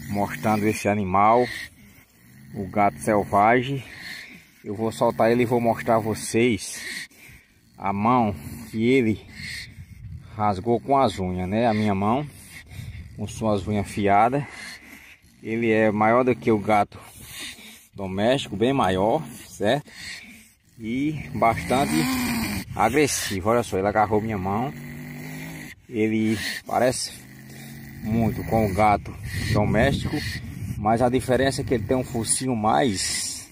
mostrando esse animal, o gato selvagem. Eu vou soltar ele e vou mostrar a vocês a mão que ele rasgou com as unhas, né? A minha mão com suas unhas afiadas. Ele é maior do que o gato doméstico, bem maior, certo? E bastante agressivo. Olha só, ele agarrou minha mão. Ele parece muito com o gato doméstico, mas a diferença é que ele tem um focinho mais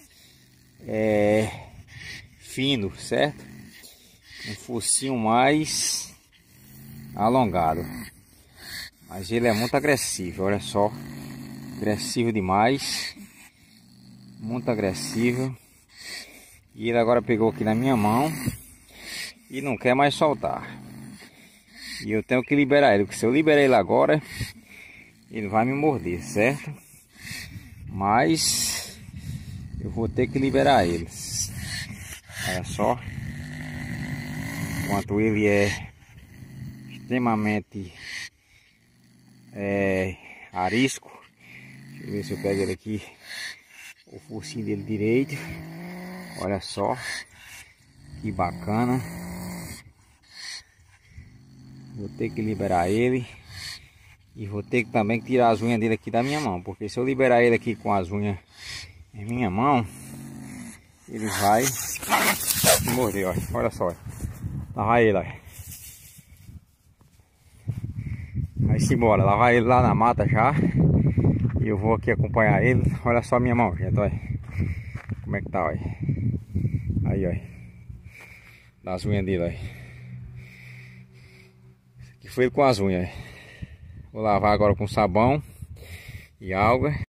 fino, certo? Um focinho mais alongado. Mas ele é muito agressivo, olha só. Agressivo demais. Muito agressivo. E ele agora pegou aqui na minha mão e não quer mais soltar. E eu tenho que liberar ele, porque se eu liberar ele agora, ele vai me morder, certo? Mas eu vou ter que liberar ele. Olha só. Enquanto ele é extremamente arisco. Deixa eu ver se eu pego ele aqui. O focinho dele direito. Olha só. Que bacana. Vou ter que liberar ele. E vou ter que também tirar as unhas dele aqui da minha mão. Porque se eu liberar ele aqui com as unhas em minha mão, ele vai me morder, ó. Olha só. Lá vai ele, ó. Aí se embora, lá vai ele lá na mata já. E eu vou aqui acompanhar ele. Olha só a minha mão, gente, olha. Como é que tá, olha. Aí, olha. Das unhas dele, olha. Esse aqui foi ele com as unhas, olha. Vou lavar agora com sabão e água.